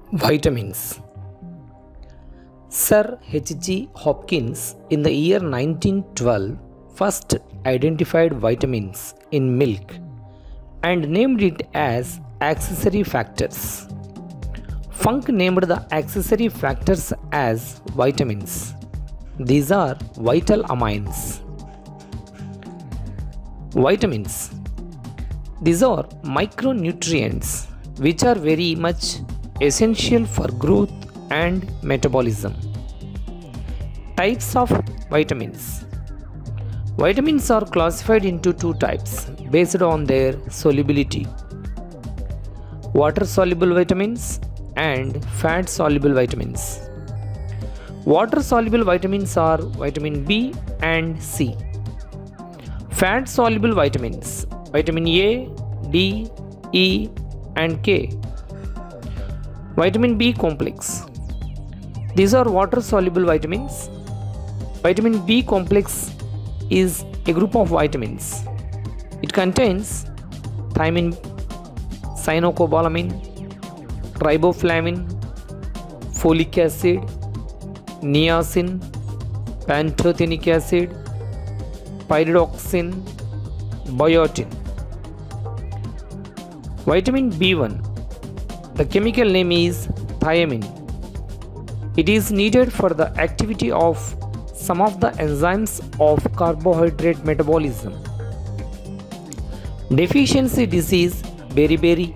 Vitamins. Sir H.G. Hopkins in the year 1912 first identified vitamins in milk and named it as accessory factors. Funk named the accessory factors as vitamins. These are vital amines. Vitamins. These are micronutrients which are very much essential for growth and metabolism. Types of vitamins. Vitamins are classified into two types based on their solubility: water soluble vitamins and fat soluble vitamins. Water soluble vitamins are vitamin B and C. Fat soluble vitamins: vitamin A, D, E and K. Vitamin B complex. These are water soluble vitamins. Vitamin B complex is a group of vitamins. It contains thiamine, cyanocobalamin, riboflavin, folic acid, niacin, pantothenic acid, pyridoxine, biotin. Vitamin B1. The chemical name is thiamine. It is needed for the activity of some of the enzymes of carbohydrate metabolism. Deficiency disease, beriberi.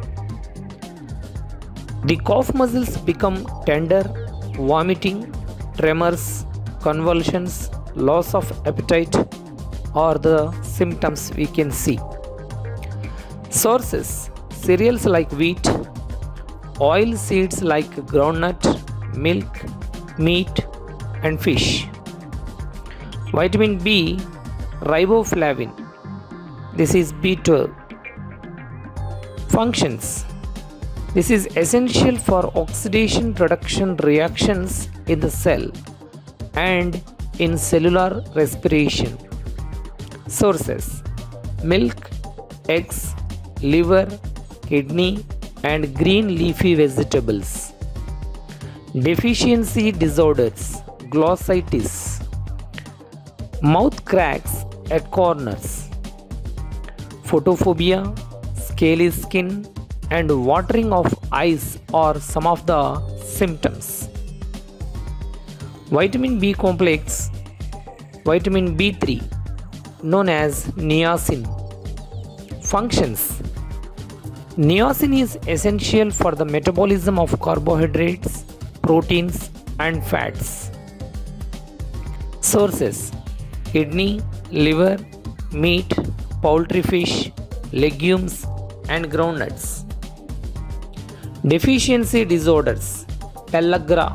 The cough muscles become tender, vomiting, tremors, convulsions, loss of appetite are the symptoms we can see. Sources: cereals like wheat, oil seeds like groundnut, milk, meat and fish. Vitamin B, riboflavin. This is B12. Functions. This is essential for oxidation reduction reactions in the cell and in cellular respiration. Sources: milk, eggs, liver, kidney and green leafy vegetables. Deficiency disorders: glossitis, mouth cracks at corners, photophobia, scaly skin and watering of eyes are some of the symptoms. Vitamin B complex. Vitamin B3 known as niacin. Functions: niacin is essential for the metabolism of carbohydrates, proteins and fats. Sources: kidney, liver, meat, poultry fish, legumes and groundnuts. Deficiency disorders: pellagra,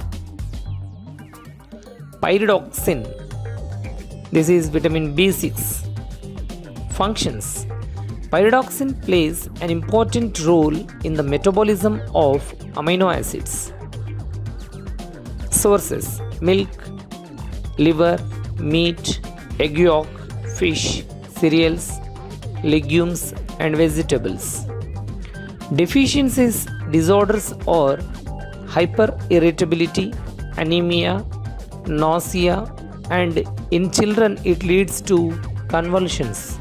pyridoxine. This is vitamin B6. Functions: pyridoxine plays an important role in the metabolism of amino acids. Sources: milk, liver, meat, egg yolk, fish, cereals, legumes and vegetables. Deficiencies disorders are hyperirritability, anemia, nausea and in children it leads to convulsions.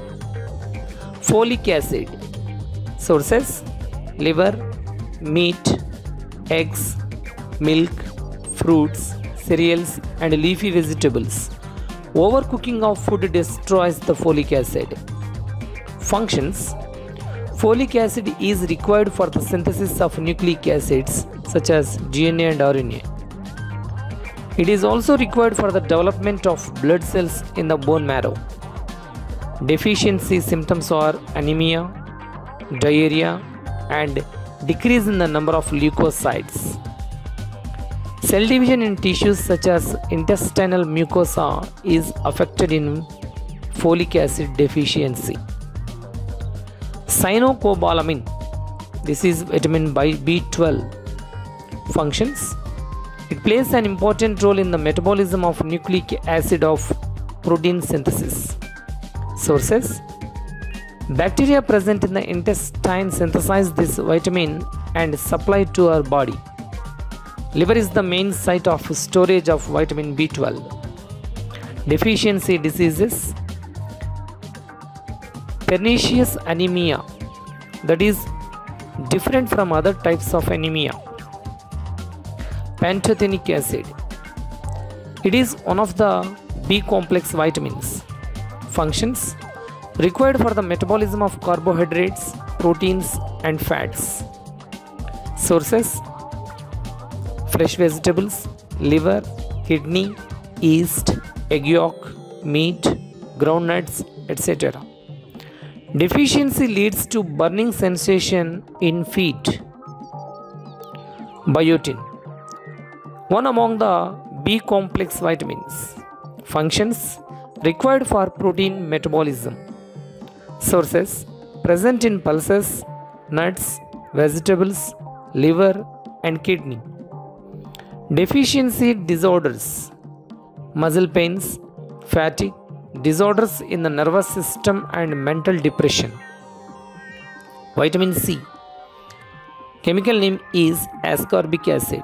Folic acid. Sources: liver, meat, eggs, milk, fruits, cereals and leafy vegetables. Overcooking of food destroys the folic acid. Functions: folic acid is required for the synthesis of nucleic acids such as DNA and RNA. It is also required for the development of blood cells in the bone marrow. Deficiency symptoms are anemia, diarrhea and decrease in the number of leukocytes. Cell division in tissues such as intestinal mucosa is affected in folic acid deficiency. Cyanocobalamin. This is vitamin B12. Functions: it plays an important role in the metabolism of nucleic acid of protein synthesis. Sources: Bacteria present in the intestine synthesize this vitamin and supply to our body. Liver is the main site of storage of vitamin B12. Deficiency diseases: pernicious anemia, that is different from other types of anemia. Pantothenic acid, it is one of the B complex vitamins. Functions: required for the metabolism of carbohydrates, proteins and fats. Sources: fresh vegetables, liver, kidney, yeast, egg yolk, meat, groundnuts, etc. Deficiency leads to burning sensation in feet. Biotin, one among the B complex vitamins. Functions: required for protein metabolism. Sources: present in pulses, nuts, vegetables, liver and kidney. Deficiency disorders: muscle pains, fatigue, disorders in the nervous system and mental depression. Vitamin C, chemical name is ascorbic acid.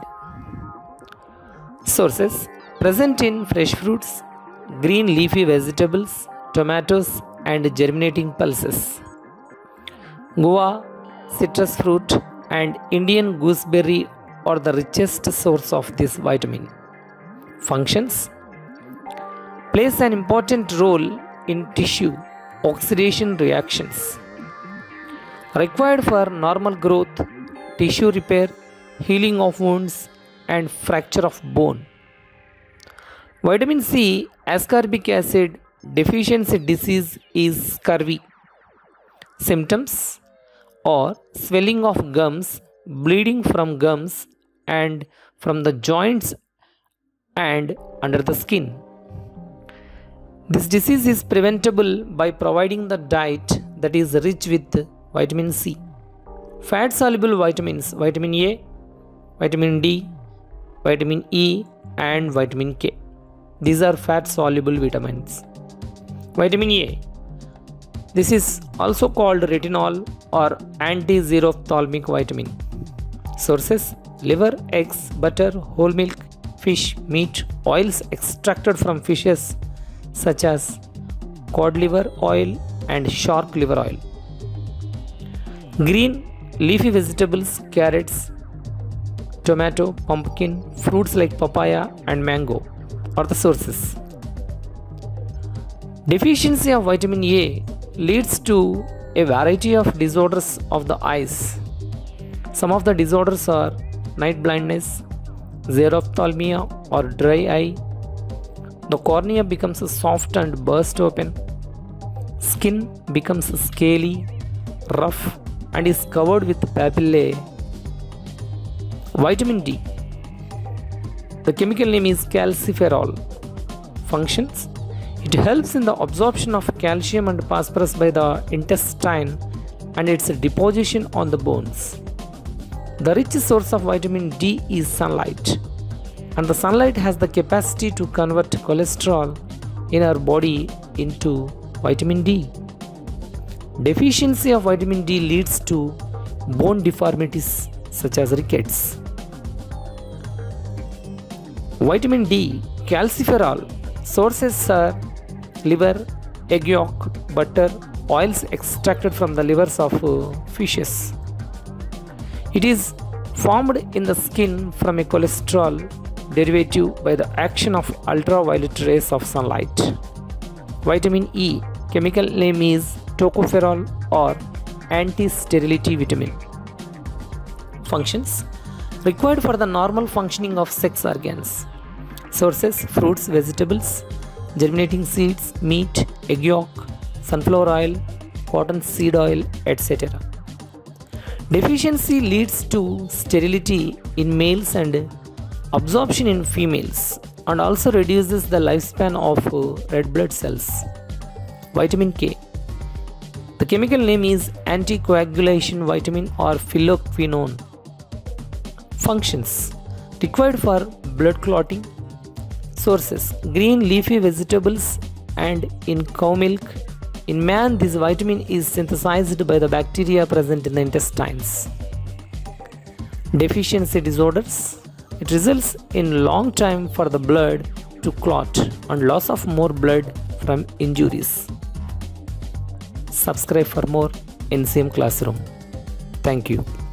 Sources: present in fresh fruits, green leafy vegetables, tomatoes and germinating pulses. Guava, citrus fruit and Indian gooseberry are the richest source of this vitamin. Functions: plays an important role in tissue oxidation reactions. Required for normal growth, tissue repair, healing of wounds and fracture of bone. Vitamin C ascorbic acid deficiency disease is scurvy. Symptoms are swelling of gums, bleeding from gums and from the joints and under the skin. This disease is preventable by providing the diet that is rich with vitamin C. Fat soluble vitamins: vitamin A, vitamin D, vitamin E and vitamin K. These are fat soluble vitamins. Vitamin A, this is also called retinol or anti-xerophthalmic vitamin. Sources: liver, eggs, butter, whole milk, fish, meat, oils extracted from fishes such as cod liver oil and shark liver oil. Green leafy vegetables: carrots, tomato, pumpkin, fruits like papaya and mango are the sources. Deficiency of vitamin A leads to a variety of disorders of the eyes. Some of the disorders are night blindness, xerophthalmia or dry eye. The cornea becomes soft and burst open. Skin becomes scaly, rough and is covered with papillae. Vitamin D, the chemical name is calciferol. Functions: it helps in the absorption of calcium and phosphorus by the intestine and its deposition on the bones. The rich source of vitamin D is sunlight, and the sunlight has the capacity to convert cholesterol in our body into vitamin D. Deficiency of vitamin D leads to bone deformities such as rickets. Vitamin D, calciferol. Sources are liver, egg yolk, butter, oils extracted from the livers of fishes. It is formed in the skin from a cholesterol derivative by the action of ultraviolet rays of sunlight. Vitamin E, chemical name is tocopherol or anti-sterility vitamin. Functions: required for the normal functioning of sex organs. Sources: fruits, vegetables, germinating seeds, meat, egg yolk, sunflower oil, cotton seed oil, etc. Deficiency leads to sterility in males and absorption in females, and also reduces the lifespan of red blood cells. Vitamin K, the chemical name is anticoagulation vitamin or phylloquinone. Functions: required for blood clotting. Sources: green leafy vegetables and in cow milk. In man, this vitamin is synthesized by the bacteria present in the intestines. Deficiency disorders. It results in long time for the blood to clot and loss of more blood from injuries. Subscribe for more NCM Classroom. Thank you.